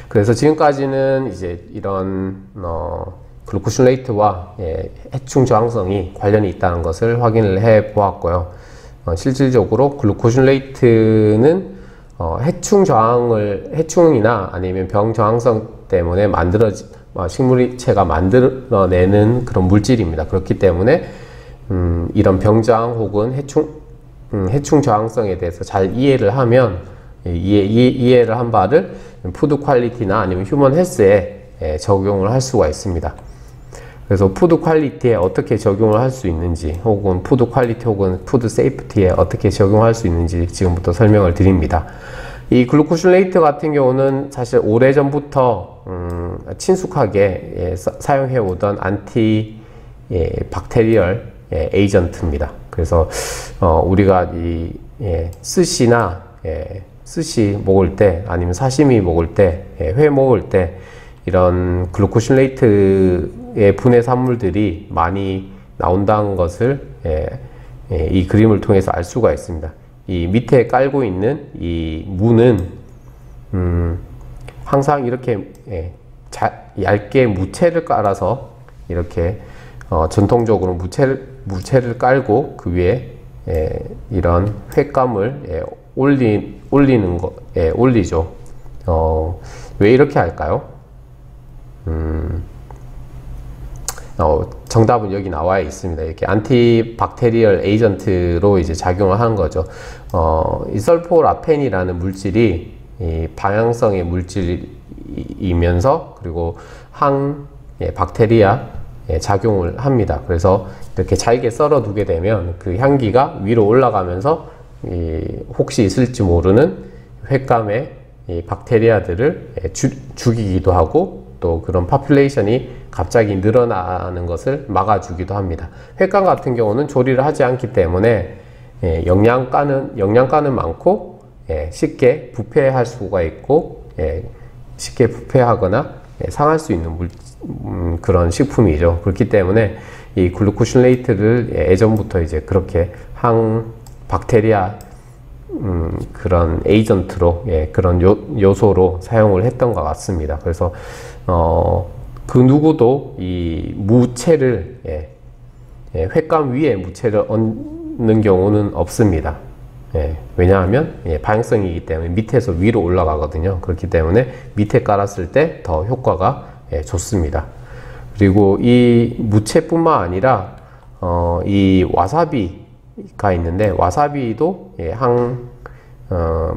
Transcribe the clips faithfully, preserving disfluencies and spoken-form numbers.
그래서 지금까지는 이제 이런 어, 글루코실레이트와 예, 해충 저항성이 관련이 있다는 것을 확인을 해 보았고요. 어, 실질적으로 글루코실레이트는 어, 해충 저항을 해충이나 아니면 병 저항성 때문에 만들어지 어, 식물체가 만들어내는 그런 물질입니다. 그렇기 때문에 음, 이런 병 저항 혹은 해충 음, 해충 저항성에 대해서 잘 이해를 하면 예, 이해, 이해, 이해를 한 바를 푸드 퀄리티나 아니면 휴먼 헬스에 예, 적용을 할 수가 있습니다. 그래서 푸드 퀄리티에 어떻게 적용을 할 수 있는지, 혹은 푸드 퀄리티 혹은 푸드 세이프티에 어떻게 적용할 수 있는지 지금부터 설명을 드립니다. 이 글루코실레이트 같은 경우는 사실 오래전부터 음, 친숙하게 예, 사용해 오던 안티 예, 박테리얼 예, 에이전트입니다. 그래서 어, 우리가 이 예, 스시나 예, 스시 먹을 때 아니면 사시미 먹을 때, 예, 회 먹을 때 이런 글루코실레이트의 분해 산물들이 많이 나온다는 것을 예, 예, 이 그림을 통해서 알 수가 있습니다. 이 밑에 깔고 있는 이 무는 음, 항상 이렇게 예, 자, 얇게 무채를 깔아서 이렇게 어, 전통적으로 무채를, 무채를 깔고 그 위에 예, 이런 횟감을 예, 올리, 올리는 거, 예, 올리죠. 어, 왜 이렇게 할까요? 음, 어, 정답은 여기 나와 있습니다. 이렇게 안티박테리얼 에이전트로 이제 작용을 하는 거죠. 어, 이 설포라펜이라는 물질이 이 방향성의 물질이면서 그리고 항 예, 박테리아 예, 작용을 합니다. 그래서 이렇게 잘게 썰어 두게 되면 그 향기가 위로 올라가면서 이 혹시 있을지 모르는 횟감의 이 박테리아들을 예, 주, 죽이기도 하고 또 그런 파퓰레이션이 갑자기 늘어나는 것을 막아주기도 합니다. 횟감 같은 경우는 조리를 하지 않기 때문에 예, 영양가는 영양가는 많고 예, 쉽게 부패할 수가 있고 예, 쉽게 부패하거나 예, 상할 수 있는 물, 음, 그런 식품이죠. 그렇기 때문에 이 글루코실레이트를 예, 예전부터 이제 그렇게 항 박테리아 음, 그런 에이전트로 예, 그런 요, 요소로 사용을 했던 것 같습니다. 그래서 어, 그 누구도 이 무채를 예, 예, 횟감 위에 무채를 얹는 경우는 없습니다. 예, 왜냐하면 예, 방향성이기 때문에 밑에서 위로 올라가거든요. 그렇기 때문에 밑에 깔았을 때 더 효과가 예, 좋습니다. 그리고 이 무채뿐만 아니라 어, 이 와사비가 있는데 와사비도 예, 항 어,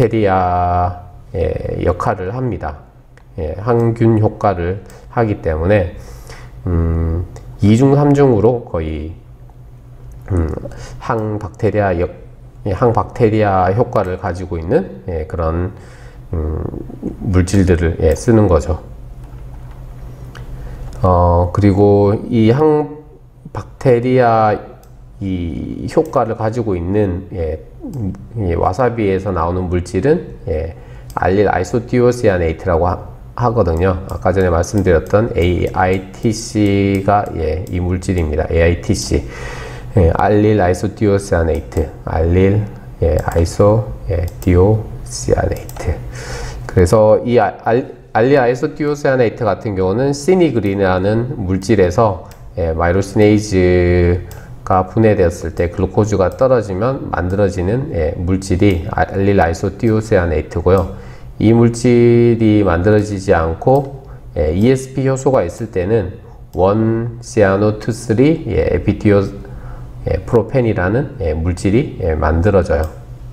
박테리아의 역할을 합니다. 예, 항균 효과를 하기 때문에 음, 이중 삼중으로 거의 음, 항박테리아 역, 예, 항박테리아 효과를 가지고 있는 예, 그런 음, 물질들을 예, 쓰는 거죠. 어, 그리고 이 항박테리아 이 효과를 가지고 있는 예, 예, 와사비에서 나오는 물질은 예, 알릴 아이소티오시아네이트라고 하, 하거든요. 아까 전에 말씀드렸던 에이아이티씨가 예, 이 물질입니다. 에이아이티씨 예, 알릴 아이소티오시아네이트 알릴 예, 아이소 예, 디오시아네이트. 그래서 이 알, 알릴 아이소티오시아네이트 같은 경우는 시니그린이라는 물질에서 예, 마이로시네이즈가 분해되었을 때 글루코즈가 떨어지면 만들어지는 예, 물질이 알릴 아이소티오시아네이트고요. 이 물질이 만들어지지 않고 예, 이에스피 효소가 있을 때는 원 시아노 투 쓰리 예, 에피티오 예, 프로펜이라는 예, 물질이 예, 만들어져요.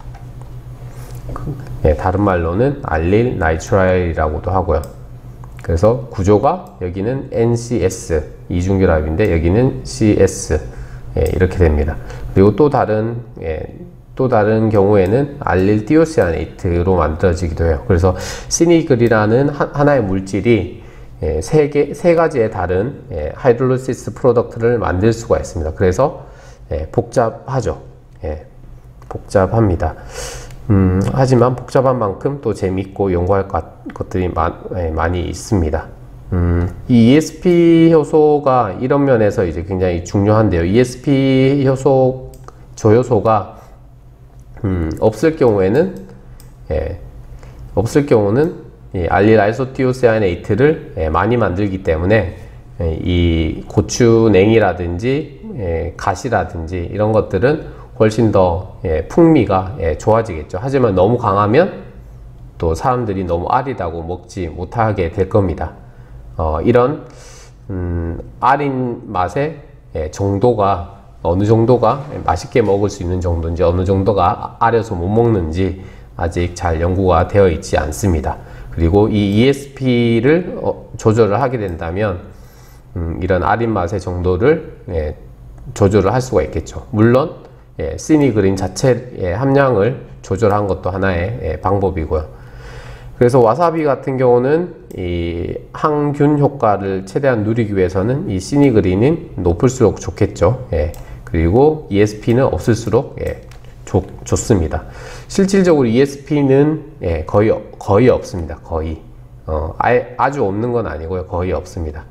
예, 다른 말로는 알릴 나이트라일이라고도 하고요. 그래서 구조가 여기는 엔씨에스 이중결합인데 여기는 씨에스 예, 이렇게 됩니다. 그리고 또 다른 예, 또 다른 경우에는 알릴 티오시아네이트로 만들어지기도 해요. 그래서 시니글이라는 하나의 물질이 예, 세 개, 세 가지의 다른 예, 하이드롤리시스 프로덕트를 만들 수가 있습니다. 그래서 예, 복잡하죠. 예, 복잡합니다. 음, 하지만 복잡한 만큼 또 재밌고 연구할 것, 것들이 마, 예, 많이 있습니다. 음, 이 이에스피 효소가 이런 면에서 이제 굉장히 중요한데요. 이에스피 효소, 조효소가 음, 없을 경우에는 예, 없을 경우는 이 알릴아이소티오시아네이트를 예, 많이 만들기 때문에 예, 이 고추냉이라든지 예, 갓이라든지 이런 것들은 훨씬 더 예, 풍미가 예, 좋아지겠죠. 하지만 너무 강하면 또 사람들이 너무 아리다고 먹지 못하게 될 겁니다. 어, 이런 음, 아린 맛의 예, 정도가 어느 정도가 맛있게 먹을 수 있는 정도인지 어느 정도가 아려서 못 먹는지 아직 잘 연구가 되어 있지 않습니다. 그리고 이 이에스피를 어, 조절을 하게 된다면 음, 이런 아린 맛의 정도를 예, 조절을 할 수가 있겠죠. 물론 예, 시니그린 자체의 함량을 조절한 것도 하나의 예, 방법이고요. 그래서 와사비 같은 경우는 이 항균 효과를 최대한 누리기 위해서는 이 시니그린은 높을수록 좋겠죠. 예. 그리고 이에스피는 없을수록 예, 좋, 좋습니다. 실질적으로 이에스피는 예, 거의 거의 없습니다. 거의 어, 아예, 아주 없는 건 아니고요. 거의 없습니다.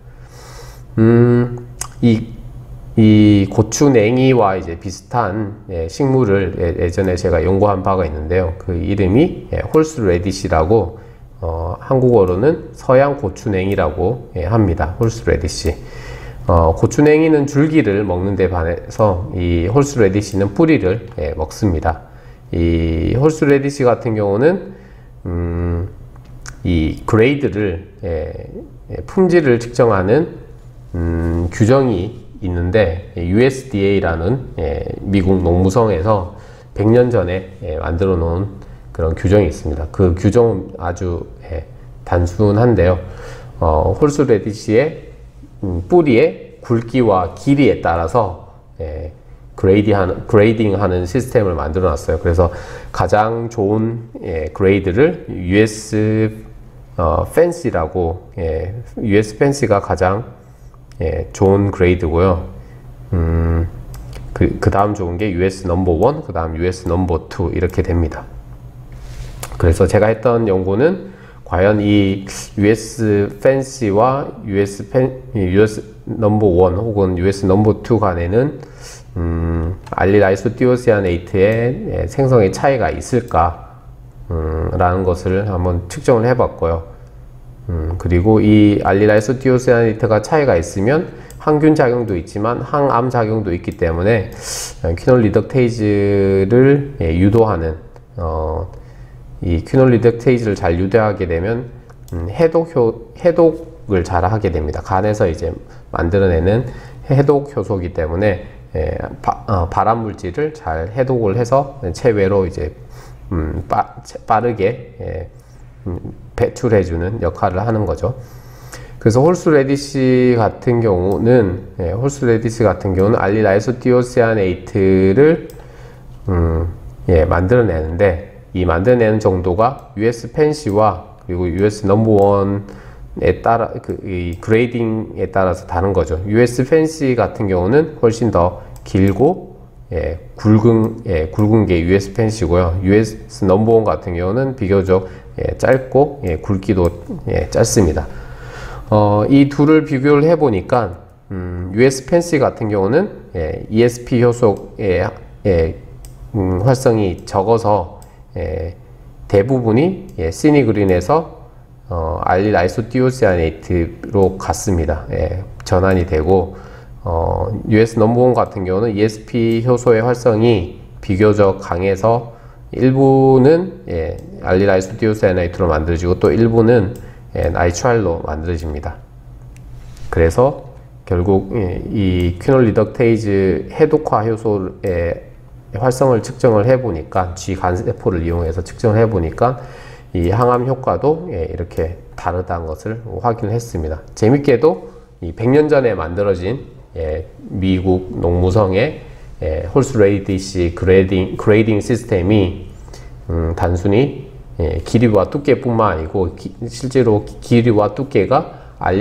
음, 이, 이 고추냉이와 이제 비슷한 예, 식물을 예, 예전에 제가 연구한 바가 있는데요. 그 이름이 예, 홀스레디시라고 어, 한국어로는 서양 고추냉이라고 예, 합니다. 홀스레디시. 어, 고추냉이는 줄기를 먹는 데 반해서 이 홀스레디시는 뿌리를 예, 먹습니다. 이 홀스레디시 같은 경우는 음, 이 그레이드를 예, 예, 품질을 측정하는 음, 규정이 있는데 유에스디에이라는 예, 미국 농무성에서 백 년 전에 예, 만들어 놓은 그런 규정이 있습니다. 그 규정은 아주 예, 단순한데요. 어, 홀스레디시의 음, 뿌리의 굵기와 길이에 따라서 예, 그레이딩하는, 그레이딩하는 시스템을 만들어 놨어요. 그래서 가장 좋은 예, 그레이드를 유에스 어, 펜시라고 예, 유에스 펜시가 가장 예, 좋은 그레이드고요. 음, 그, 그 다음 좋은 게 유에스 넘버 원, 그 다음 유에스 넘버 투 이렇게 됩니다. 그래서 제가 했던 연구는 과연 이 유에스 펜시와 유에스 펜, 유에스 넘버 원 혹은 유에스 넘버 투 간에는 음, 알릴아이소티오시아네이트의 생성의 차이가 있을까 음, 라는 것을 한번 측정을 해봤고요. 음, 그리고 이 알릴아이소티오시아네이트가 차이가 있으면 항균 작용도 있지만 항암 작용도 있기 때문에 퀴놀 리덕테이즈를 예, 유도하는 어, 이 퀴놀 리덕테이즈를 잘 유도하게 되면 음, 해독 효, 해독을 잘 하게 됩니다. 간에서 이제 만들어내는 해독 효소이기 때문에 예, 바, 어, 발암 물질을 잘 해독을 해서 체외로 이제 음, 빠, 빠르게 예, 음, 배출해주는 역할을 하는 거죠. 그래서 홀스레디시 같은 경우는 예, 홀스레디시 같은 경우는 알릴아이소티오시아네이트를 음, 예, 만들어내는데 이 만들어내는 정도가 유에스 펜시와 그리고 유에스 넘버 원에 따라 그 이 그레이딩에 따라서 다른 거죠. 유에스 펜시 같은 경우는 훨씬 더 길고 예, 굵은 예, 굵은 게 유에스 펜시고요. 유에스 넘버 원 같은 경우는 비교적 예, 짧고 예, 굵기도 예, 짧습니다. 어, 이 둘을 비교를 해 보니까 음, 유에스 펜시 같은 경우는 예, 이에스피 효소의 예, 음, 활성이 적어서 예, 대부분이 예, 시니그린에서 어, 알릴아이소티오시아네이트로 갔습니다. 예, 전환이 되고 어, 유에스 넘버 원 같은 경우는 이에스피 효소의 활성이 비교적 강해서 일부는 예, 알릴아이소티오시아네이트로 만들어지고 또 일부는 예, 나이트랄로 만들어집니다. 그래서 결국 예, 이 퀴놀 리덕테이즈 해독화 효소의 활성을 측정을 해보니까 G 간세포를 이용해서 측정을 해보니까 이 항암 효과도 예, 이렇게 다르다는 것을 확인을 했습니다. 재밌게도 이 백 년 전에 만들어진 예, 미국 농무성의 예, 홀스레디시 그레이딩, 그레이딩 시스템이 음, 단순히 예, 길이와 두께뿐만 아니고 기, 실제로 길이와 두께가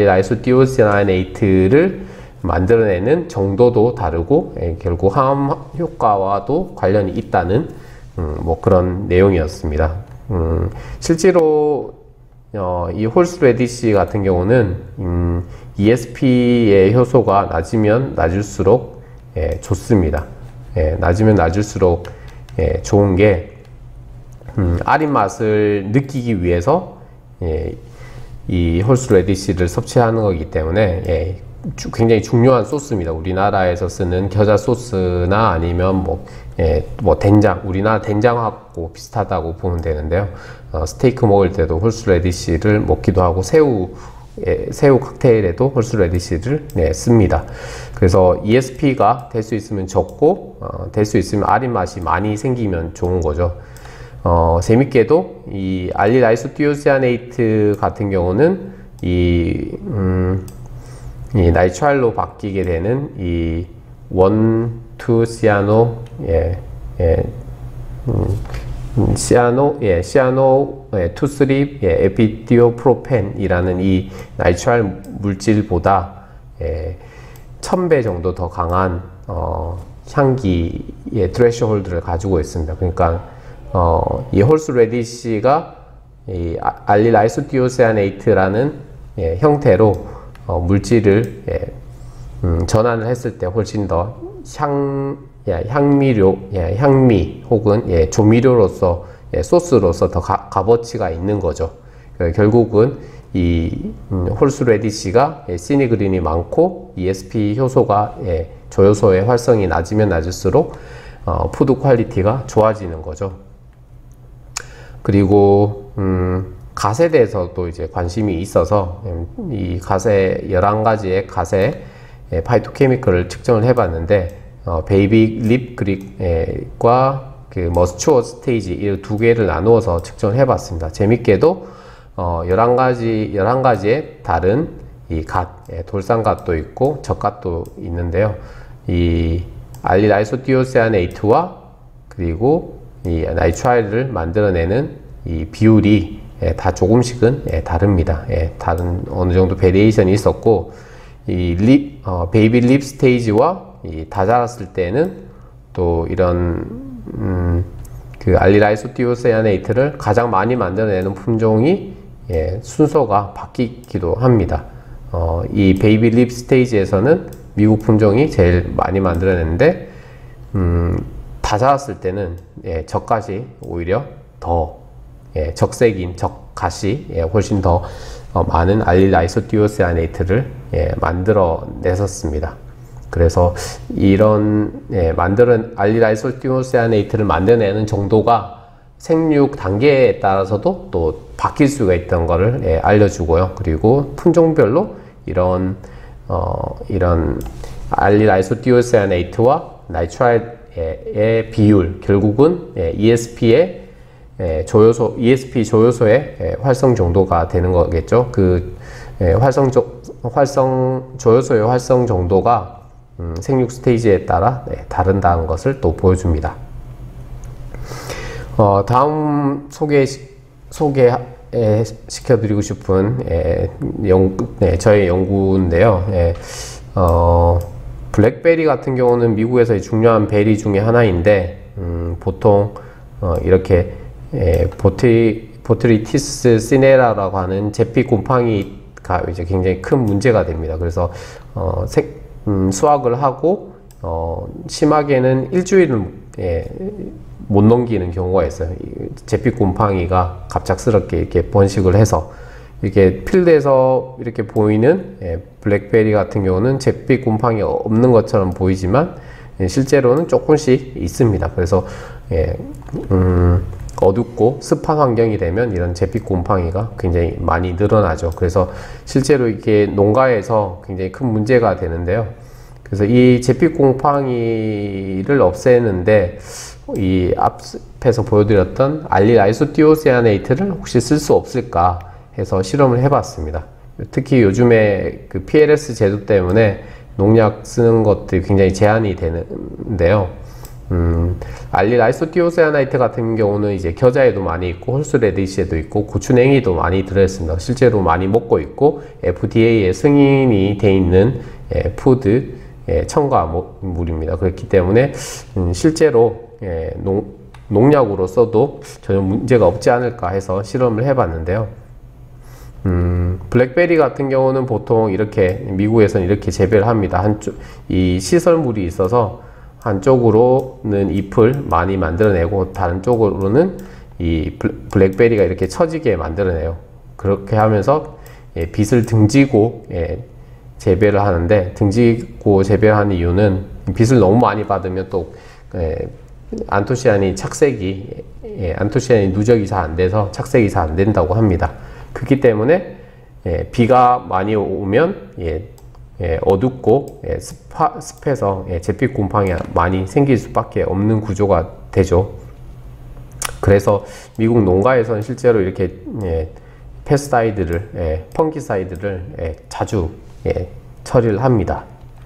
알릴아이소티오시아네이트를 만들어내는 정도도 다르고 예, 결국 항암 효과와도 관련이 있다는 음, 뭐 그런 내용이었습니다. 음, 실제로 어, 이 홀스레디시 같은 경우는 음, 이에스피의 효소가 낮으면 낮을수록 예, 좋습니다. 예, 낮으면 낮을수록 예, 좋은 게 음, 아린 맛을 느끼기 위해서 예, 이 홀스 레디시를 섭취하는 거기 때문에 예, 주, 굉장히 중요한 소스입니다. 우리나라에서 쓰는 겨자 소스나 아니면 뭐, 예, 뭐 된장, 우리나라 된장하고 비슷하다고 보면 되는데요. 어, 스테이크 먹을 때도 홀스 레디시를 먹기도 하고 새우 예, 새우 칵테일에도 홀스 레디시를 네, 씁니다. 그래서 이에스피가 될 수 있으면 적고 어, 될 수 있으면 아린 맛이 많이 생기면 좋은 거죠. 어, 재밌게도 이 알릴 아이소티오시아네이트 같은 경우는 이, 음, 이 나이트랄로 바뀌게 되는 이 원 투 시아노 예, 예, 음, 시아노, 예, 시아노, 예, 투 쓰리, 예, 에피디오프로펜이라는 이 나이트랄 물질보다, 예, 천 배 정도 더 강한, 어, 향기의 트레셔홀드를 가지고 있습니다. 그러니까, 어, 이 홀스 레디시가 이 알릴 아이소티오시아네이트라는 예, 형태로 어, 물질을 예, 음, 전환을 했을 때 훨씬 더 향, 예, 향미료, 예, 향미 혹은 예, 조미료로서 예, 소스로서 더 가, 값어치가 있는 거죠. 그, 결국은 이 음, 홀스 레디시가 예, 시니그린이 많고 이에스피 효소가 예, 조효소의 활성이 낮으면 낮을수록 어, 푸드 퀄리티가 좋아지는 거죠. 그리고 음, 갓에 대해서도 이제 관심이 있어서 음, 이 갓의 열한 가지의 갓의 예, 파이토케미컬을 측정을 해봤는데 어, 베이비 립 그릭과 그 머스추어 스테이지 이 두 개를 나누어서 측정을 해봤습니다. 재밌게도 어, 열한 가지 열한 가지의 다른 이 갓, 예, 돌산갓도 있고 적갓도 있는데요. 이 알릴 아이소티오시아네이트와 그리고 이 나이트랄을 만들어내는 이 비율이 예, 다 조금씩은 예, 다릅니다. 예, 다른 어느 정도 베리에이션이 있었고 이 립, 어, 베이비 립 스테이지와 이 다 자랐을 때는 또 이런 음, 그 알릴 아이소티오시아네이트를 가장 많이 만들어내는 품종이 예, 순서가 바뀌기도 합니다. 어, 이 베이비 립 스테이지에서는 미국 품종이 제일 많이 만들어내는데 음, 다 자랐을 때는 예, 적갓이 오히려 더 예, 적색인 적갓이 예, 훨씬 더 어, 많은 알릴 아이소티오시아네이트를 예, 만들어냈었습니다. 그래서 이런 예, 만들어 알릴 아이소티오시아네이트를 만들어내는 정도가 생육 단계에 따라서도 또 바뀔 수가 있던 것을 예, 알려주고요. 그리고 품종별로 이런 어, 이런 알릴 아이소티오시아네이트와 나이트랄의 비율 결국은 예, 이에스피의 예, 조효소, 이에스피 조효소의 예, 활성 정도가 되는 거겠죠. 그 예, 활성 조, 활성 조효소의 활성 정도가 음, 생육 스테이지에 따라 네, 다른다는 것을 또 보여줍니다. 어, 다음 소개 소개 예, 시켜드리고 싶은 예, 연구, 네, 저의 연구인데요. 예, 어, 블랙베리 같은 경우는 미국에서의 중요한 베리 중에 하나인데 음, 보통 어, 이렇게 예, 보트, 보트리티스 시네라라고 하는 제피 곰팡이가 이제 굉장히 큰 문제가 됩니다. 그래서 어, 색, 음, 수확을 하고 어, 심하게는 일주일을 예, 못 넘기는 경우가 있어요. 제피 곰팡이가 갑작스럽게 이렇게 번식을 해서 이렇게 필드에서 이렇게 보이는 예, 블랙베리 같은 경우는 제피 곰팡이 없는 것처럼 보이지만 예, 실제로는 조금씩 있습니다. 그래서 예, 음, 어둡고 습한 환경이 되면 이런 제피 곰팡이가 굉장히 많이 늘어나죠. 그래서 실제로 이게 농가에서 굉장히 큰 문제가 되는데요. 그래서 이 제피 곰팡이를 없애는데 이 앞에서 보여드렸던 알릴 아이소티오시아네이트를 혹시 쓸 수 없을까 해서 실험을 해봤습니다. 특히 요즘에 그 피엘에스 제도 때문에 농약 쓰는 것들이 굉장히 제한이 되는데요. 음, 알릴 아이소티오시아네이트 같은 경우는 이제 겨자에도 많이 있고 홀스 레디시에도 있고 고추냉이도 많이 들어있습니다. 실제로 많이 먹고 있고 에프디에이에 승인이 돼 있는 예, 푸드 예, 첨가물입니다. 그렇기 때문에 음, 실제로 예, 농, 농약으로서도 전혀 문제가 없지 않을까 해서 실험을 해봤는데요. 음, 블랙베리 같은 경우는 보통 이렇게 미국에서는 이렇게 재배를 합니다. 한쪽 이 시설물이 있어서 한쪽으로는 잎을 많이 만들어내고 다른 쪽으로는 이 블랙베리가 이렇게 처지게 만들어내요. 그렇게 하면서 예, 빛을 등지고 예, 재배를 하는데, 등지고 재배를 하는 이유는 빛을 너무 많이 받으면 또 예, 안토시아닌이 착색이 예, 안토시아닌 누적이 잘 안 돼서 착색이 잘 안 된다고 합니다. 그렇기 때문에 예, 비가 많이 오면 예, 예, 어둡고 예, 습하, 습해서 예, 잿빛 곰팡이 많이 생길 수밖에 없는 구조가 되죠. 그래서 미국 농가에서는 실제로 이렇게 예, 페스타이드를 예, 펑기사이드를 예, 자주 예, 처리를 합니다.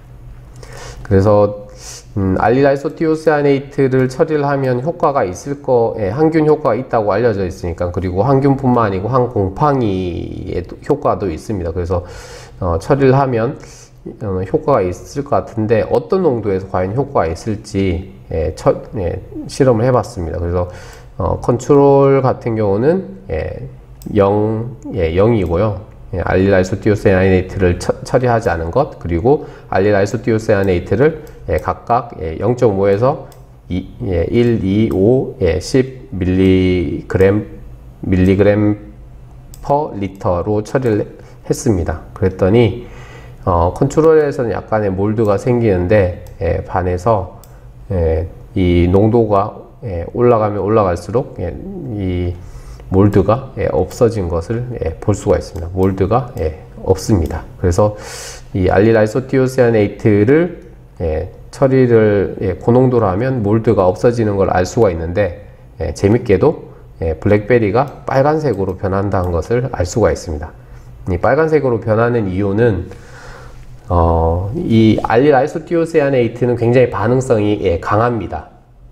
그래서 음, 알릴아이소티오시아네이트를 처리를 하면 효과가 있을 거, 예, 항균 효과가 있다고 알려져 있으니까, 그리고 항균뿐만 아니고 항곰팡이의 효과도 있습니다. 그래서 어, 처리를 하면 어, 효과가 있을 것 같은데, 어떤 농도에서 과연 효과가 있을지 예, 처, 예, 실험을 해봤습니다. 그래서 어, 컨트롤 같은 경우는 예, 영, 예, 영이고요. 예, 알릴아이소티오시아네이트를 처리하지 않은 것, 그리고 알릴아이소티오시아네이트를 예, 각각 예, 영 점 오에서 이, 예, 일, 이, 오, 예, 십 밀리그램 밀리그램 퍼 리터로 처리를 했습니다. 그랬더니 어, 컨트롤에서는 약간의 몰드가 생기는데 예, 반해서 예, 이 농도가 예, 올라가면 올라갈수록 예, 이 몰드가 예, 없어진 것을 예, 볼 수가 있습니다. 몰드가 예, 없습니다. 그래서 이 알릴아이소티오시아네이트를 예, 처리를 예, 고농도로 하면 몰드가 없어지는 걸 알 수가 있는데, 예, 재밌게도 예, 블랙베리가 빨간색으로 변한다는 것을 알 수가 있습니다. 이 빨간색으로 변하는 이유는 어, 이 알릴아이소티오시아네이트는 굉장히 반응성이 예, 강합니다.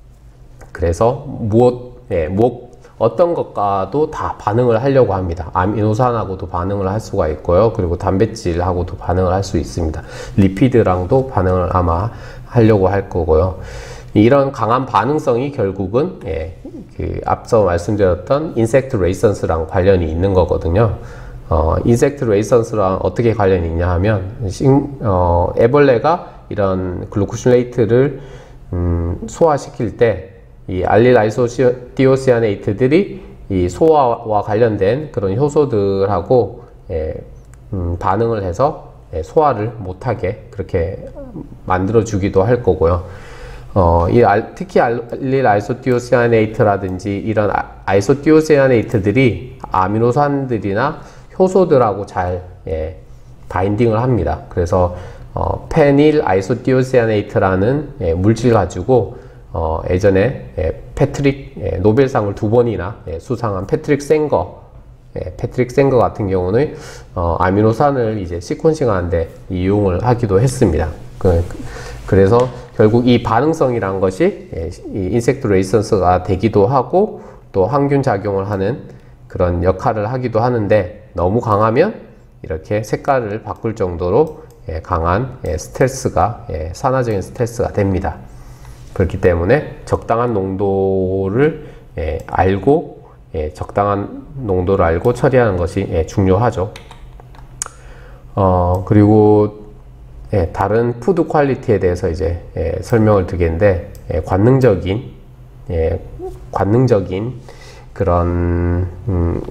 그래서 무엇, 예, 무엇 어떤 것과도 다 반응을 하려고 합니다. 아미노산하고도 반응을 할 수가 있고요. 그리고 단백질하고도 반응을 할 수 있습니다. 리피드랑도 반응을 아마 하려고 할 거고요. 이런 강한 반응성이 결국은 예, 그 앞서 말씀드렸던 인섹트 레이선스랑 관련이 있는 거거든요. 어, 인섹트 레이선스랑 어떻게 관련이 있냐 하면 식, 어, 애벌레가 이런 글루코실레이트를 음, 소화시킬 때 이 알릴아이소티오시아네이트들이 이 소화와 관련된 그런 효소들하고 예, 음, 반응을 해서 예, 소화를 못하게 그렇게 만들어 주기도 할 거고요. 어, 이 알, 특히 알릴아이소티오시아네이트라든지 이런 아, 아이소티오시아네이트들이 아미노산들이나 효소들하고 잘 예, 바인딩을 합니다. 그래서 어, 페닐 아이소티오시아네이트라는 예, 물질 가지고 어, 예전에 예, 패트릭 예, 노벨상을 두 번이나 예, 수상한 패트릭 생거 예, 패트릭 생거 같은 경우는 어, 아미노산을 이제 시퀀싱 하는데 이용을 하기도 했습니다. 그, 그래서 결국 이 반응성이란 것이 예, 이 인섹트 레이선스가 되기도 하고 또 항균 작용을 하는 그런 역할을 하기도 하는데, 너무 강하면 이렇게 색깔을 바꿀 정도로 예, 강한 예, 스트레스가 예, 산화적인 스트레스가 됩니다. 그렇기 때문에 적당한 농도를 예, 알고 예, 적당한 농도를 알고 처리하는 것이 예, 중요하죠. 어, 그리고 예, 다른 푸드 퀄리티에 대해서 이제 예, 설명을 드리겠는데, 예, 관능적인 예, 관능적인 그런 음,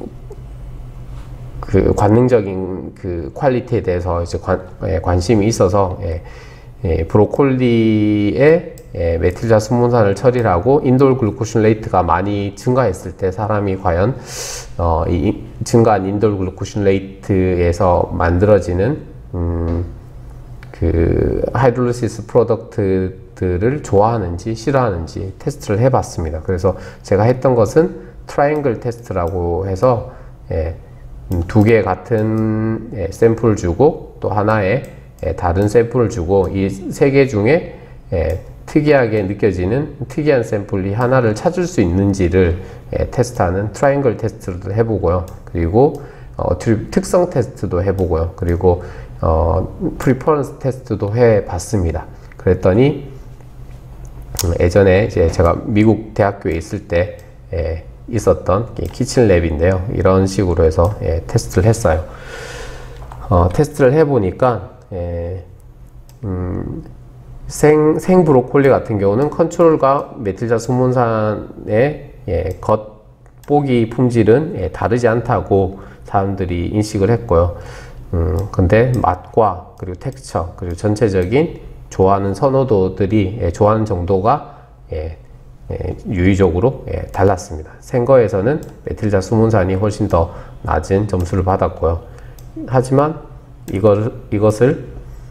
그 관능적인 그 퀄리티에 대해서 이제 관, 예, 관심이 있어서 예, 예, 브로콜리에 예, 메틸자스몬산을 처리를 하고 인돌 글루코신레이트가 많이 증가했을 때 사람이 과연 어, 이 증가한 인돌 글루코신레이트에서 만들어지는 음, 그 하이드롤리시스 프로덕트들을 좋아하는지 싫어하는지 테스트를 해봤습니다. 그래서 제가 했던 것은 트라이앵글 테스트라고 해서 예, 음, 두 개 같은 예, 샘플을 주고 또 하나의 예, 다른 샘플을 주고 이 세 개 중에 예, 특이하게 느껴지는 특이한 샘플이 하나를 찾을 수 있는지를 예, 테스트하는 트라이앵글 테스트도 해보고요. 그리고 어, 특성 테스트도 해보고요. 그리고 어, 프리퍼런스 테스트도 해봤습니다. 그랬더니 음, 예전에 이제 제가 미국 대학교에 있을 때 예, 있었던 키친랩인데요. 이런 식으로 해서 예, 테스트를 했어요. 어, 테스트를 해보니까 예, 음, 생, 생 브로콜리 같은 경우는 컨트롤과 메틸자스몬산의 예, 겉보기 품질은 예, 다르지 않다고 사람들이 인식을 했고요. 음, 근데 맛과 그리고 텍스처 그리고 전체적인 좋아하는 선호도들이 예, 좋아하는 정도가 예, 예, 유의적으로 예, 달랐습니다. 생거에서는 메틸자 수문산이 훨씬 더 낮은 점수를 받았고요. 하지만 이걸, 이것을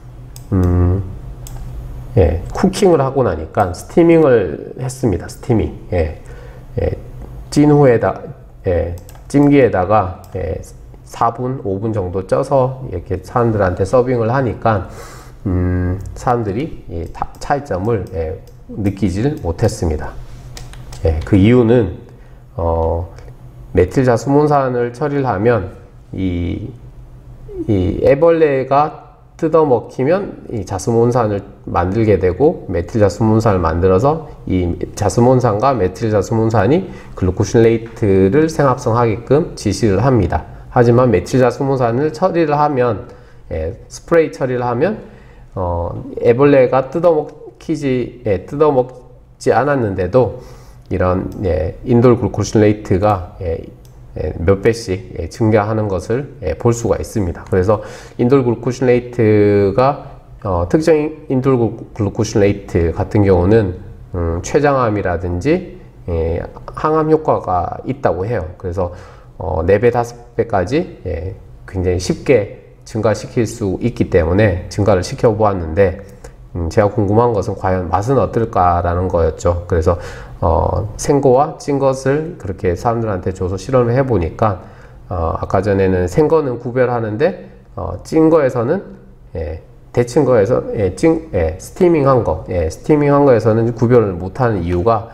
음, 예, 쿠킹을 하고 나니까 스티밍을 했습니다. 스티밍. 예, 예, 찐 후에다 예, 찜기에다가 예, 사 분, 오 분 정도 쪄서 이렇게 사람들한테 서빙을 하니까 음, 사람들이 이 차이점을 예, 느끼질 못했습니다. 예, 그 이유는 어, 메틸자 수문산을 처리를 하면 이, 이 애벌레가 뜯어먹히면 이 자스몬산을 만들게 되고 메틸자스몬산을 만들어서 이 자스몬산과 메틸자스몬산이 글루코실레이트를 생합성하게끔 지시를 합니다. 하지만 메틸자스몬산을 처리를 하면 예, 스프레이 처리를 하면 어, 애벌레가 뜯어먹히지 예, 뜯어먹지 않았는데도 이런 예, 인돌 글루코실레이트가 예, 몇 배씩 예, 증가하는 것을 예, 볼 수가 있습니다. 그래서 인돌 글루코실레이트가 어, 특정 인돌 글루코실레이트 같은 경우는 음, 췌장암이라든지 예, 항암 효과가 있다고 해요. 그래서 어, 네 배, 다섯 배까지 예, 굉장히 쉽게 증가시킬 수 있기 때문에 증가를 시켜 보았는데 음, 제가 궁금한 것은 과연 맛은 어떨까라는 거였죠. 그래서 어, 생거와 찐 것을 그렇게 사람들한테 줘서 실험을 해보니까 어, 아까 전에는 생거는 구별하는데 어, 찐 거에서는 예, 데친 거에서 예, 찐, 예, 스티밍한 거, 예, 스티밍한 거에서는 구별을 못하는 이유가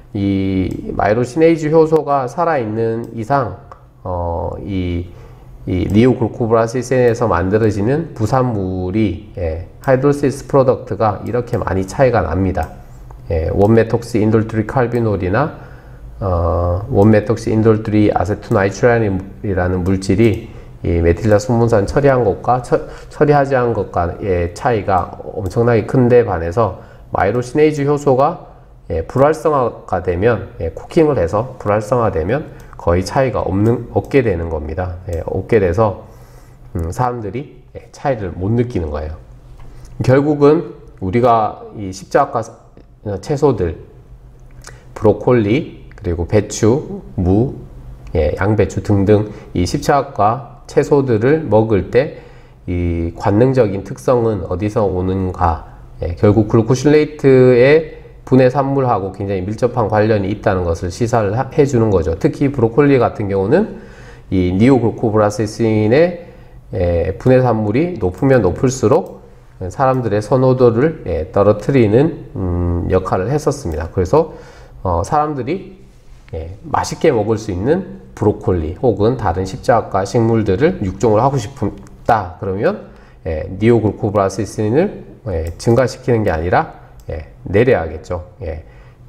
이 마이로시네이즈 효소가 살아있는 이상 어, 이 이 니오글루코브라시센에서 만들어지는 부산물이 예, 하이드로시스 프로덕트가 이렇게 많이 차이가 납니다. 예, 원메톡시 인돌트리 칼비놀이나 어, 원메톡시 인돌트리 아세토나이트라이라는 물질이 이 메틸자 수문산 처리한 것과 처, 처리하지 않은 것과의 차이가 엄청나게 큰데 반해서 마이로시네이즈 효소가 예, 불활성화가 되면 예, 쿠킹을 해서 불활성화되면 거의 차이가 없는, 없게 되는 겁니다. 예, 없게 돼서 음, 사람들이 예, 차이를 못 느끼는 거예요. 결국은 우리가 이 십자가 채소들 브로콜리 그리고 배추, 무, 예, 양배추 등등 이 십자가 채소들을 먹을 때 이 관능적인 특성은 어디서 오는가? 예, 결국 글루코실레이트의 분해 산물하고 굉장히 밀접한 관련이 있다는 것을 시사를 해주는 거죠. 특히 브로콜리 같은 경우는 이 니오글루코브라시신의 분해 산물이 높으면 높을수록 사람들의 선호도를 예, 떨어뜨리는 음, 역할을 했었습니다. 그래서 어, 사람들이 예, 맛있게 먹을 수 있는 브로콜리 혹은 다른 십자가 식물들을 육종을 하고 싶다 그러면 예, 니오글루코브라시신을 예, 증가시키는 게 아니라 예, 내려야겠죠. 예,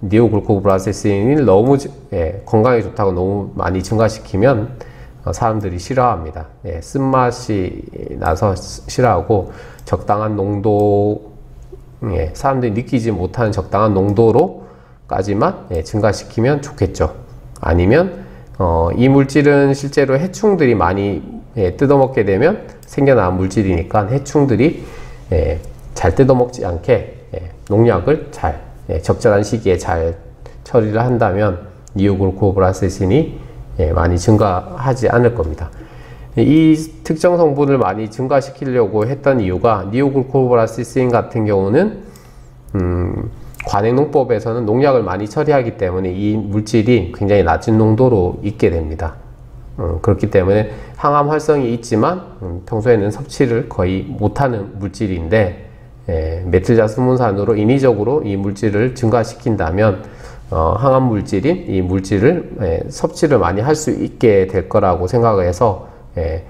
니오글루코브라시신이 너무 예, 건강에 좋다고 너무 많이 증가시키면 어, 사람들이 싫어합니다. 예, 쓴맛이 나서 싫어하고 적당한 농도, 예, 사람들이 느끼지 못하는 적당한 농도로까지만 예, 증가시키면 좋겠죠. 아니면 어, 이 물질은 실제로 해충들이 많이 예, 뜯어먹게 되면 생겨난 물질이니까 해충들이 예, 잘 뜯어먹지 않게 예, 농약을 잘 예, 적절한 시기에 잘 처리를 한다면 니오글루코브라시신이 예, 많이 증가하지 않을 겁니다. 이 특정 성분을 많이 증가시키려고 했던 이유가 니오글루코브라시신 같은 경우는 음, 관행농법에서는 농약을 많이 처리하기 때문에 이 물질이 굉장히 낮은 농도로 있게 됩니다. 음, 그렇기 때문에 항암 활성이 있지만 음, 평소에는 섭취를 거의 못하는 물질인데 예, 메틸자스문산으로 인위적으로 이 물질을 증가시킨다면 어, 항암 물질인 이 물질을 예, 섭취를 많이 할 수 있게 될 거라고 생각을 해서 예,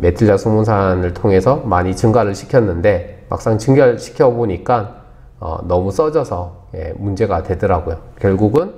메틸자스문산을 통해서 많이 증가를 시켰는데 막상 증가시켜 보니까 어, 너무 써져서 예, 문제가 되더라고요. 결국은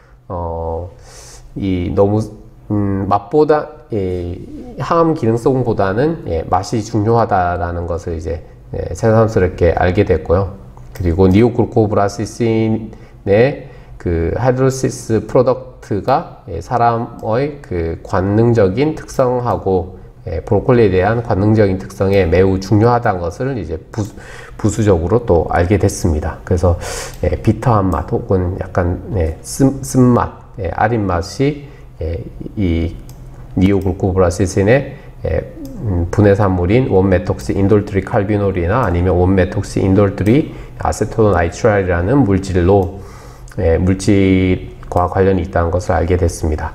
어, 이 너무 음, 맛보다 예, 항암 기능성보다는 예, 맛이 중요하다라는 것을 이제 예, 새삼스럽게 알게 됐고요. 그리고 니오글루코브라시신의 그 하이드로시스 프로덕트 프로덕트가 예, 사람의 그 관능적인 특성하고 예, 브로콜리에 대한 관능적인 특성에 매우 중요하다는 것을 이제 부수, 부수적으로 또 알게 됐습니다. 그래서 예, 비터한 맛 혹은 약간 예, 쓴, 쓴맛, 예, 아린 맛이 예, 이 니오글루코브라시신의 예, 음, 분해산물인 원메톡시 인돌트리 칼비놀이나 아니면 원메톡시 인돌트리 아세토나이트랄이라는 물질로 예, 물질과 관련이 있다는 것을 알게 됐습니다.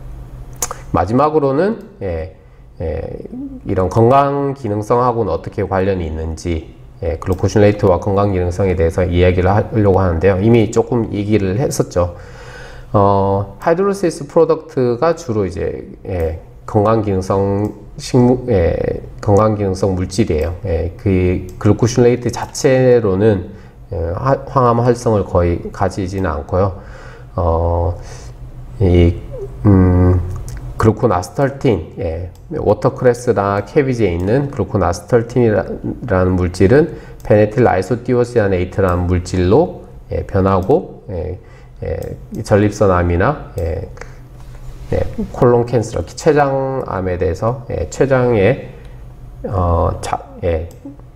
마지막으로는 예, 예, 이런 건강 기능성하고는 어떻게 관련이 있는지 예, 글루코신레이트와 건강 기능성에 대해서 이야기를 하려고 하는데요. 이미 조금 얘기를 했었죠. 어, 하이드로시스 프로덕트가 주로 이제 예, 건강 기능성 식물, 예, 건강 기능성 물질이에요. 예, 그 글루코신레이트 자체로는 예, 항암 활성을 거의 가지지는 않고요. 어, 이 음, 글루코나스털틴, 예, 워터크레스나 캐비지에 있는 글루코나스털틴이라는 물질은 페네틸 아이소티오시아네이트라는 물질로 예, 변하고 예, 예, 전립선암이나 예, 예, 콜론 캔서, 췌장암에 대해서 예, 췌장의 어, 자, 예,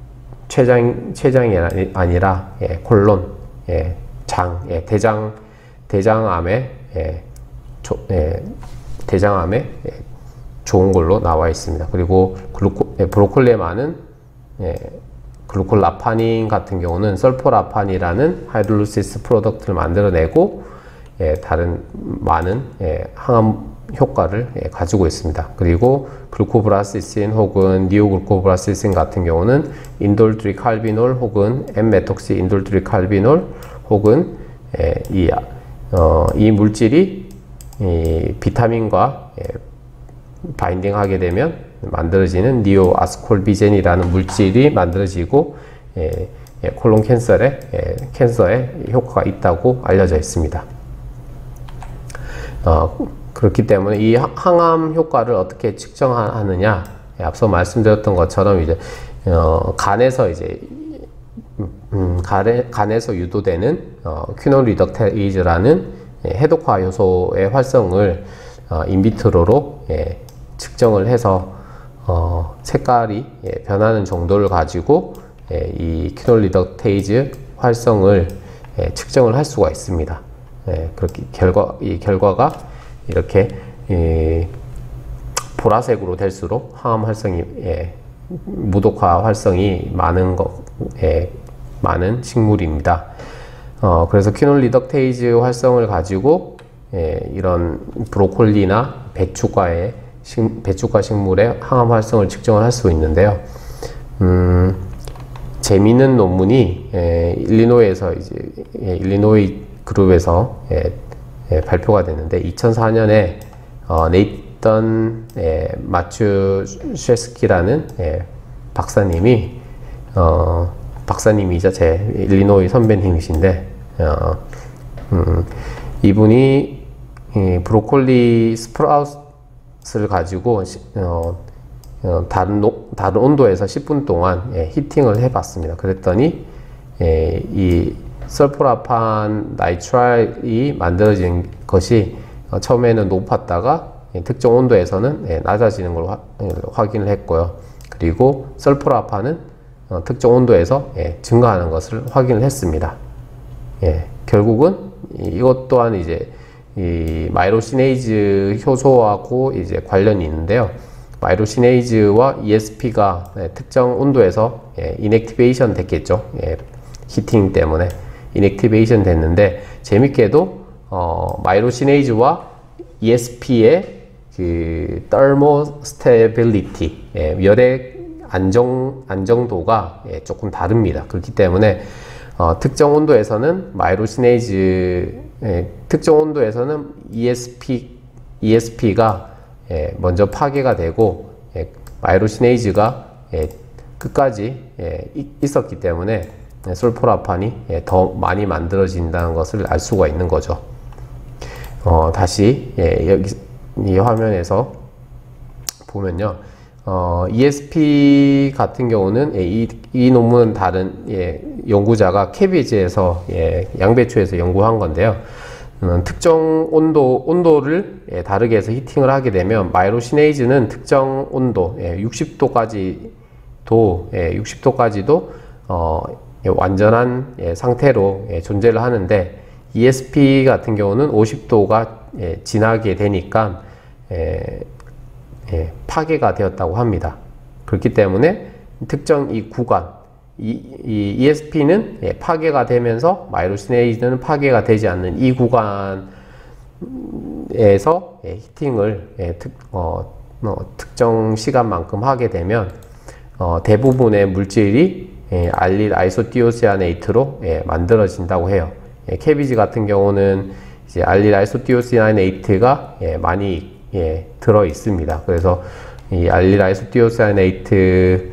췌장 췌장이 아니라 예, 콜론, 예, 장, 예, 대장 대장암에 예, 조, 예, 대장암에 예, 좋은 걸로 나와 있습니다. 그리고 글루코, 예, 브로콜리에 많은 예, 글루콜라파닌 같은 경우는 설포라판이라는 하이드로시스 프로덕트를 만들어내고 예, 다른 많은 예, 항암 효과를 예, 가지고 있습니다. 그리고 글루코브라시신 혹은 니오글루코브라시신 같은 경우는 인돌트리칼비놀 혹은 N메톡시 인돌트리칼비놀 혹은 예, 이, 어, 이 물질이 이 비타민과 예, 바인딩하게 되면 만들어지는 니오아스콜비젠이라는 물질이 만들어지고 예, 예, 콜론 캔서에, 예, 캔서에 효과가 있다고 알려져 있습니다. 어, 그렇기 때문에 이 항암 효과를 어떻게 측정하느냐, 예, 앞서 말씀드렸던 것처럼 이제 어, 간에서 이제 음, 간에, 간에서 유도되는 어, 퀴놀 리덕테이즈라는 예, 해독화 요소의 활성을 어, 인비트로로 예, 측정을 해서 어, 색깔이 예, 변하는 정도를 가지고 예, 이 퀴놀 리덕테이즈 활성을 예, 측정을 할 수가 있습니다. 예, 그렇게 결과 이 결과가 이렇게 예, 보라색으로 될수록 항암 활성이 예, 무독화 활성이 많은 것, 예, 많은 식물입니다. 어, 그래서 퀴놀 리덕테이즈 활성을 가지고 예, 이런 브로콜리나 배추과의 식, 배추과 식물의 항암 활성을 측정을 할 수 있는데요. 음, 재미있는 논문이 예, 일리노이에서 이제 예, 일리노이 그룹에서 예, 예, 발표가 됐는데 이천사 년에 어, 네이턴 예, 마추셰스키라는 예, 박사님이 어, 박사님이자 제 일리노이 선배님이신데 어, 음, 이분이 이 브로콜리 스프라웃을 가지고 시, 어, 어, 다른, 노, 다른 온도에서 십 분 동안 예, 히팅을 해봤습니다. 그랬더니 예, 이 설포라판 나이트랄이 만들어진 것이 어, 처음에는 높았다가 예, 특정 온도에서는 예, 낮아지는 걸 화, 예, 확인을 했고요. 그리고 설포라판은 어, 특정 온도에서 예, 증가하는 것을 확인을 했습니다. 예, 결국은 이, 이것 또한 이제 이 마이로시네이즈 효소하고 이제 관련이 있는데요. 마이로시네이즈와 이에스피가 예, 특정 온도에서 예, 인액티베이션 됐겠죠. 예, 히팅 때문에 인액티베이션 됐는데 재밌게도 어, 마이로시네이즈와 이에스피의 그 thermostability 예, 열의 안정, 안정도가 예, 조금 다릅니다. 그렇기 때문에 어, 특정 온도에서는 마이로시네이즈 예, 특정 온도에서는 이에스피, 이에스피가 예, 먼저 파괴가 되고 예, 마이로시네이즈가 예, 끝까지 예, 있었기 때문에 예, 솔포라판이 예, 더 많이 만들어진다는 것을 알 수가 있는 거죠. 어, 다시 예, 여기 이 화면에서 보면요. 어, 이에스피 같은 경우는 예, 이, 이 논문은 다른 예, 연구자가 캐비지에서 예, 양배추에서 연구한 건데요. 음, 특정 온도, 온도를 예, 다르게 해서 히팅을 하게 되면 마이로시네이즈는 특정 온도 예, 육십 도까지도 예, 육십 도까지도 어, 예, 완전한 예, 상태로 예, 존재를 하는데 이에스피 같은 경우는 오십 도가 예, 지나게 되니까 예, 예, 파괴가 되었다고 합니다. 그렇기 때문에 특정 이 구간 이, 이 이에스피는 예, 파괴가 되면서 마이로시네이즈는 파괴가 되지 않는 이 구간에서 예, 히팅을 예, 특, 어, 어, 특정 시간만큼 하게 되면 어, 대부분의 물질이 예, 알릴 아이소티오시아네이트로 예, 만들어진다고 해요. 예, 케비지 같은 경우는 이제 알릴 아이소티오시아네이트가 예, 많이 예, 들어 있습니다. 그래서 이 알릴 아이소티오시아네이트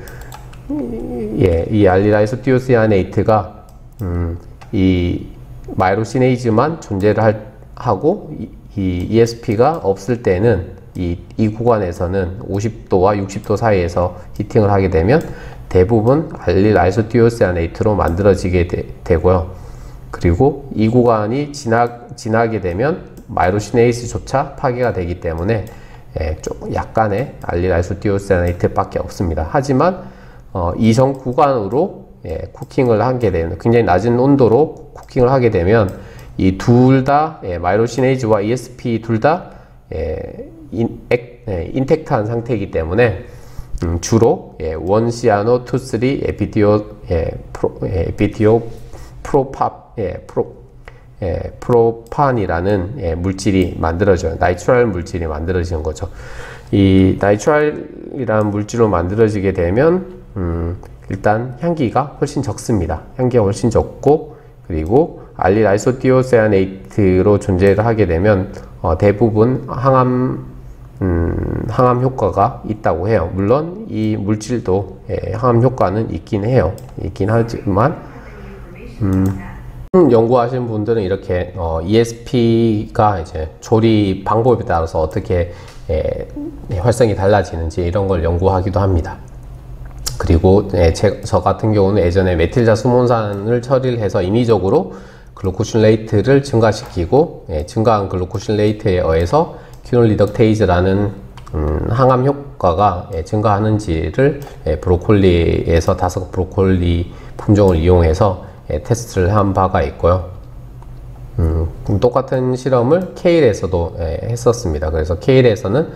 예, 이 알릴 아이소티오시아네이트가 음, 이 마이로시네이즈만 존재를 할, 하고 이, 이 이에스피가 없을 때는 이, 이 구간에서는 오십 도와 육십 도 사이에서 히팅을 하게 되면 대부분 알릴 아이소티오시아네이트로 만들어지게 되, 되고요. 그리고 이 구간이 지나, 지나게 되면 마이로시네이즈조차 파괴가 되기 때문에 예, 좀 약간의 알릴 아이소티오시아네이트 밖에 없습니다. 하지만 어, 이성 구간으로 예, 쿠킹을 하게 되면 굉장히 낮은 온도로 쿠킹을 하게 되면 이 둘 다 예, 마이로시네이즈와 이에스피 둘 다 예, 인, 예, 인텍트한 상태이기 때문에 음, 주로 예, 원 시아노 투 쓰리 에피디오 예, 프로, 예, 에피디오 프로팝 예, 프로 예, 프로판이라는 예, 물질이 만들어져요. 나이트랄 물질이 만들어지는 거죠. 이 나이트랄이라는 물질로 만들어지게 되면 음, 일단 향기가 훨씬 적습니다. 향기가 훨씬 적고 그리고 알릴 아이소티오시아네이트로 존재를 하게 되면 어, 대부분 항암 음, 항암 효과가 있다고 해요. 물론 이 물질도 예, 항암 효과는 있긴 해요. 있긴 하지만 음, 연구하시는 분들은 이렇게 어, 이에스피가 이제 조리 방법에 따라서 어떻게 예, 활성이 달라지는지 이런 걸 연구하기도 합니다. 그리고 예, 제, 저 같은 경우는 예전에 메틸자수몬산을 처리를 해서 인위적으로 글루코실레이트를 증가시키고 예, 증가한 글루코실레이트에 의해서 퀴놀 리덕테이즈라는 음, 항암 효과가 예, 증가하는지를 예, 브로콜리에서 다섯 브로콜리 품종을 이용해서 예, 테스트를 한 바가 있고요. 음, 똑같은 실험을 케일에서도 예, 했었습니다. 그래서 케일에서는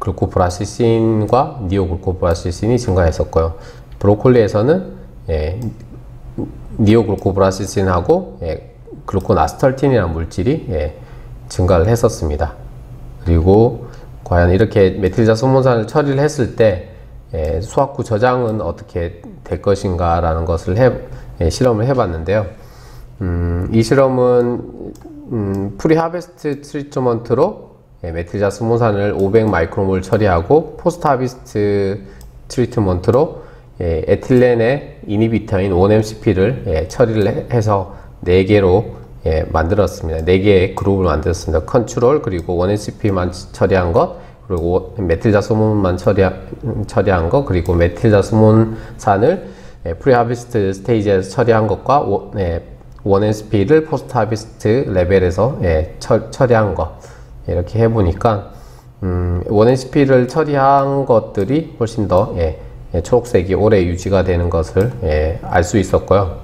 글루코프라시신과 니오글루코프라시신이 증가했었고요. 브로콜리에서는 예, 니오글루코프라시신하고 예, 글루코나스털틴이라는 물질이 예, 증가를 했었습니다. 그리고 과연 이렇게 메틸자소몬산을 처리를 했을 때 예, 수학 후 저장은 어떻게 될 것인가 라는 것을 해, 예, 실험을 해봤는데요. 음, 이 실험은 음, 프리하베스트 트리트먼트로 예, 메틸자스몬산을 오백 마이크로몰 처리하고 포스트 하비스트 트리트먼트로 예, 에틸렌의 이니비터인 원 엠씨피를 예, 처리를 해서 네 개로 예, 만들었습니다. 네 개의 그룹을 만들었습니다. 컨트롤 그리고 원 엠씨피만 처리한 것 그리고 메틸자스몬만 처리한, 처리한 것 그리고 메틸자스몬산을 예, 프리하비스트 스테이지에서 처리한 것과 오, 예, 원 엠씨피를 포스트 하비스트 레벨에서 예, 처, 처리한 것 이렇게 해보니까 음, 원 엠씨피를 처리한 것들이 훨씬 더 예, 예, 초록색이 오래 유지가 되는 것을 예, 알 수 있었고요.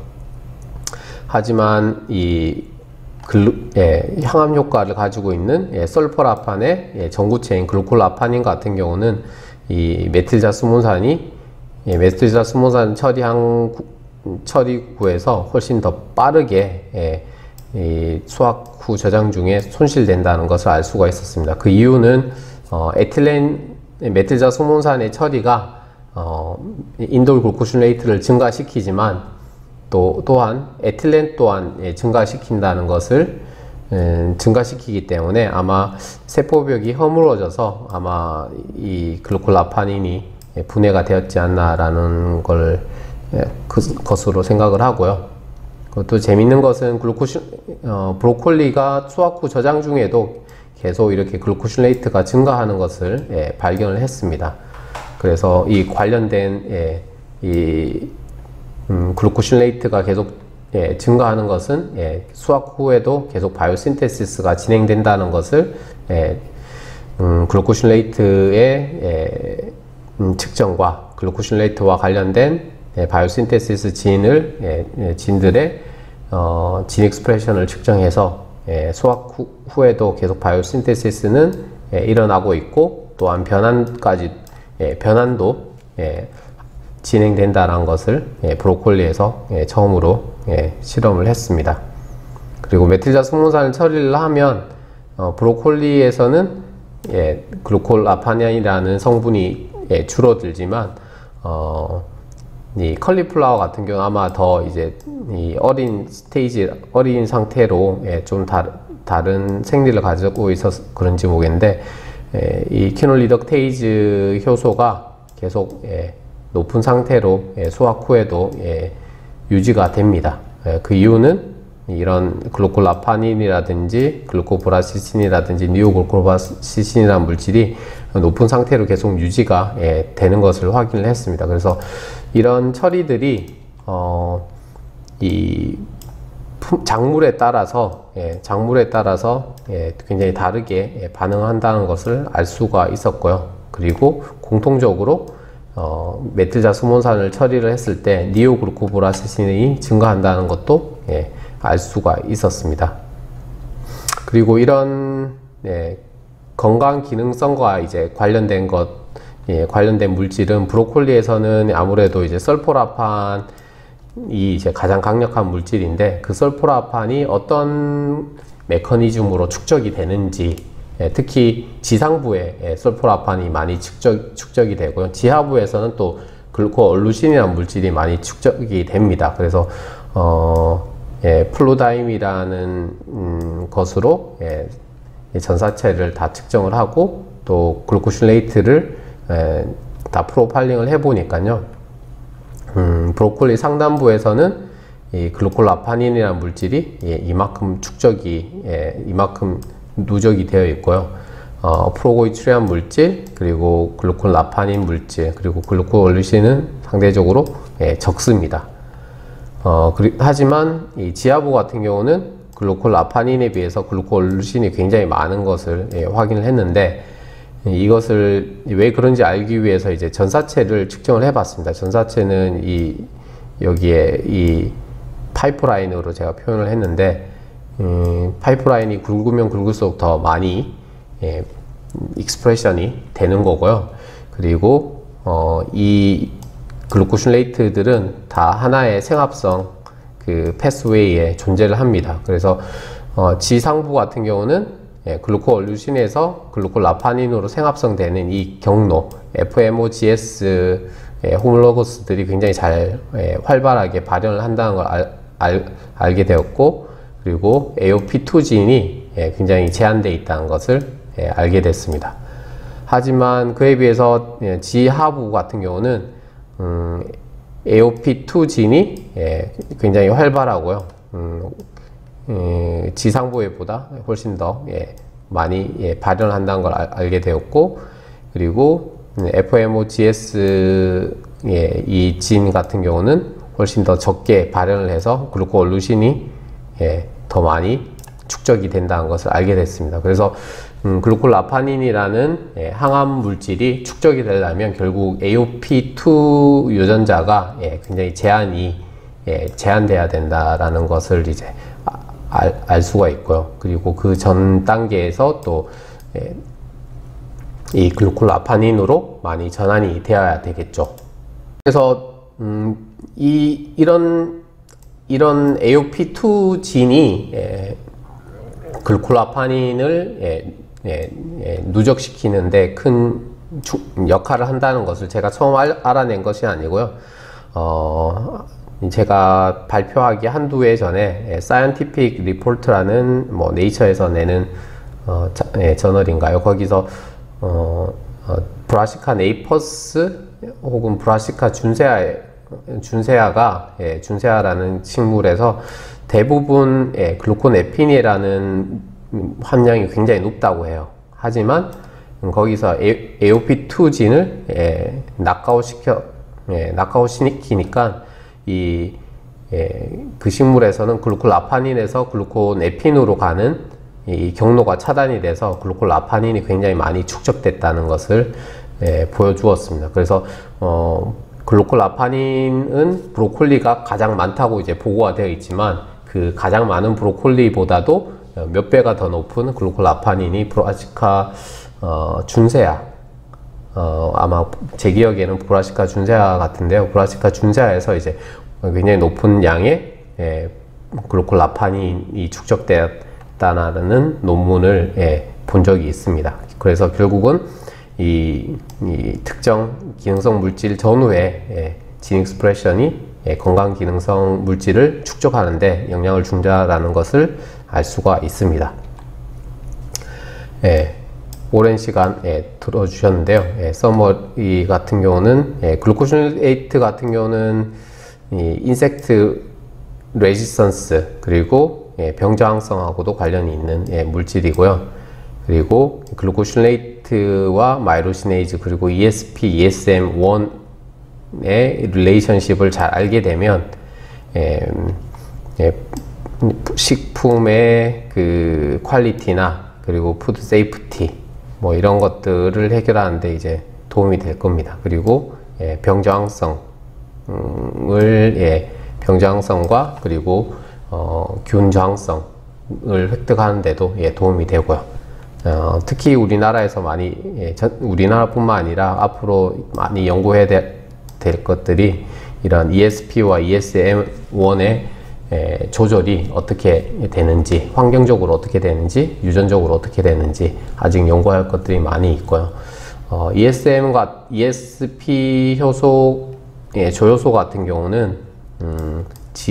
하지만 이 글루, 예, 향암 효과를 가지고 있는 예, 설퍼라판의 예, 전구체인 글루콜라파닌 같은 경우는 이 메틸자스몬산이 예, 메틸자스몬산 처리한 구, 처리구에서 훨씬 더 빠르게 예, 이 수학 후 저장 중에 손실된다는 것을 알 수가 있었습니다. 그 이유는 어, 에틸렌 메틸자소몬산의 처리가 어, 인돌 글루코실레이트를 증가시키지만 또 또한 에틸렌 또한 예, 증가시킨다는 것을 음, 증가시키기 때문에 아마 세포벽이 허물어져서 아마 이 글루콜라파닌이 예, 분해가 되었지 않나라는 걸 예, 그, 것으로 생각을 하고요. 또 재밌는 것은 글루코실, 어, 브로콜리가 수확 후 저장 중에도 계속 이렇게 글루코실레이트가 증가하는 것을 예, 발견을 했습니다. 그래서 이 관련된 예, 이 음, 글루코실레이트가 계속 예, 증가하는 것은 예, 수확 후에도 계속 바이오신테시스가 진행된다는 것을 예, 음, 글루코신레이트의 예, 음, 측정과 글루코신레이트와 관련된 예, 바이오신테시스 진을 예, 예, 진들의 어, 진 익스프레션을 측정해서 예, 수확 후, 후에도 계속 바이오신테시스는 예, 일어나고 있고 또한 변환까지 예, 변환도 예, 진행된다는 것을 예, 브로콜리에서 예, 처음으로 예, 실험을 했습니다. 그리고 메틸자스몬산을 처리를 하면 어, 브로콜리에서는 예, 글루콜라파닌이라는 성분이 예, 줄어들지만 어, 이 컬리플라워 같은 경우는 아마 더 이제 이 어린 스테이지 어린 상태로 예, 좀 다, 다른 생리를 가지고 있어서 그런지 모르겠는데 예, 이 퀴놀리덕테이즈 효소가 계속 예, 높은 상태로 예, 수확 후에도 예, 유지가 됩니다. 예, 그 이유는 이런 글루콜라파닌이라든지 글루코브라시신이라든지 니오글루코바시신이라는 물질이 높은 상태로 계속 유지가 예, 되는 것을 확인을 했습니다. 그래서 이런 처리들이 어, 이 작물에 따라서 예, 작물에 따라서 예, 굉장히 다르게 예, 반응한다는 것을 알 수가 있었고요. 그리고 공통적으로 어, 메틸자스몬산을 처리를 했을 때 니오글루코브라시신이 증가한다는 것도 예, 알 수가 있었습니다. 그리고 이런 예, 건강 기능성과 이제 관련된 것, 예, 관련된 물질은 브로콜리에서는 아무래도 이제 설포라판이 이제 가장 강력한 물질인데 그 설포라판이 어떤 메커니즘으로 축적이 되는지 예, 특히 지상부에 예, 설포라판이 많이 축적, 축적이 되고요. 지하부에서는 또 글루코올루신이라는 물질이 많이 축적이 됩니다. 그래서 어, 예, 플루다임이라는 음, 것으로 예, 전사체를 다 측정을 하고 또 글루코신레이트를 예, 다 프로파일링을 해보니까요. 음, 브로콜리 상단부에서는 이 글루콜라파닌이라는 물질이 예, 이만큼 축적이 예, 이만큼 누적이 되어 있고요. 어, 프로고이트리한 물질, 그리고 글루콜라파닌 물질, 그리고 글루코올루신은 상대적으로 예, 적습니다. 어, 그리, 하지만 이 지하부 같은 경우는 글루콜라파닌에 비해서 글루코올루신이 굉장히 많은 것을 예, 확인을 했는데 이것을 왜 그런지 알기 위해서 이제 전사체를 측정을 해봤습니다. 전사체는 이 여기에 이 파이프라인으로 제가 표현을 했는데 음, 파이프라인이 굵으면 굵을수록 더 많이 예, 익스프레션이 되는 거고요. 그리고 어, 이 글루코신레이트들은 다 하나의 생합성 그 패스웨이에 존재를 합니다. 그래서 어, 지상부 같은 경우는 예, 글루코올루신에서 글루콜라파닌으로 생합성되는 이 경로 에프엠오지에스 예, 호몰로거스들이 굉장히 잘 예, 활발하게 발현을 한다는 걸 알, 알, 알게 되었고 그리고 에이오피 투 진이 예, 굉장히 제한되어 있다는 것을 예, 알게 됐습니다. 하지만 그에 비해서 예, 지하부 같은 경우는 음, 에이오피 투 진이 예, 굉장히 활발하고요. 음, 예, 지상부에보다 훨씬 더 예, 많이 예, 발현한다는 걸 알, 알게 되었고 그리고 에프엠오지에스 예, 이 진 같은 경우는 훨씬 더 적게 발현을 해서 글루코올루신이 예, 더 많이 축적이 된다는 것을 알게 됐습니다. 그래서 음, 글루콜라파닌이라는 예, 항암 물질이 축적이 되려면 결국 에이오피 투 유전자가 예, 굉장히 제한이 예, 제한돼야 된다라는 것을 이제 알, 알 수가 있고요. 그리고 그 전 단계에서 또 예, 이 글루콜라파닌으로 많이 전환이 되어야 되겠죠. 그래서 음, 이 이런 이런 에이오피 투 진이 예, 글루콜라파닌을 예, 예, 예, 누적시키는데 큰 주, 역할을 한다는 것을 제가 처음 알, 알아낸 것이 아니고요. 어, 제가 발표하기 한두 해 전에 예, 사이언티픽 리포트라는 뭐 네이처에서 내는 어, 자, 예, 저널인가요? 거기서 어, 어, 브라시카 네이퍼스 혹은 브라시카 준세아 준세아가 예, 준세아라는 식물에서 대부분 예, 글루코네피닌이라는 함량이 굉장히 높다고 해요. 하지만 음, 거기서 에이오피 투 진을 예, 낙아웃 시켜 예, 낙아웃 시키니까 이 예, 그 식물에서는 글루콜라파닌에서 글루코네핀으로 가는 이 경로가 차단이 돼서 글루콜라파닌이 굉장히 많이 축적됐다는 것을 예, 보여주었습니다. 그래서 어, 글루콜라파닌은 브로콜리가 가장 많다고 이제 보고가 되어 있지만 그 가장 많은 브로콜리보다도 몇 배가 더 높은 글루콜라파닌이 브라시카 어, 준세아 어, 아마 제 기억에는 브라시카 준세아 같은데요. 브라시카 준세아에서 이제 굉장히 높은 양의 예, 글루콜라파닌이 축적되었다는 논문을 예, 본 적이 있습니다. 그래서 결국은 이, 이 특정 기능성 물질 전후에 예, 진 익스프레션이 예, 건강 기능성 물질을 축적하는데 영향을 준다라는 것을 알 수가 있습니다. 예, 오랜 시간 예, 들어주셨는데요. 예, 서머리 같은 경우는 예, 글루코시네이트 같은 경우는 이 인섹트 레지스턴스 그리고 예, 병저항성하고도 관련이 있는 예, 물질이고요. 그리고 글루코시네이트와 마이로시네이즈 그리고 이에스피, 이에스엠 일의 릴레이션십을 잘 알게 되면 예, 예, 식품의 그 퀄리티나 그리고 푸드 세이프티 뭐 이런 것들을 해결하는데 이제 도움이 될 겁니다. 그리고 예, 병저항성을 예, 병저항성과 그리고 어, 균 저항성을 획득하는데도 예, 도움이 되고요. 어, 특히 우리나라에서 많이 예, 전, 우리나라뿐만 아니라 앞으로 많이 연구해야 될, 될 것들이 이런 이에스피와 이에스엠 일의 예, 조절이 어떻게 되는지, 환경적으로 어떻게 되는지, 유전적으로 어떻게 되는지 아직 연구할 것들이 많이 있고요. 어, 이에스엠과 이에스피 효소, 예, 조효소 같은 경우는 음,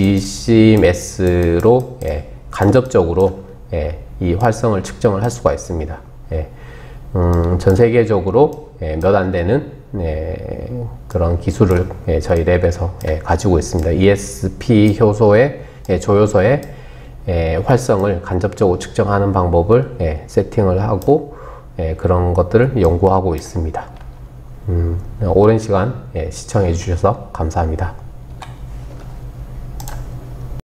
지씨엠에스로 예, 간접적으로 예, 이 활성을 측정을 할 수가 있습니다. 예, 음, 전 세계적으로 예, 몇 안 되는 예, 그런 기술을 예, 저희 랩에서 예, 가지고 있습니다. 이에스피 효소의 예, 조효소의 예, 활성을 간접적으로 측정하는 방법을 예, 세팅을 하고 예, 그런 것들을 연구하고 있습니다. 음, 오랜 시간 예, 시청해 주셔서 감사합니다.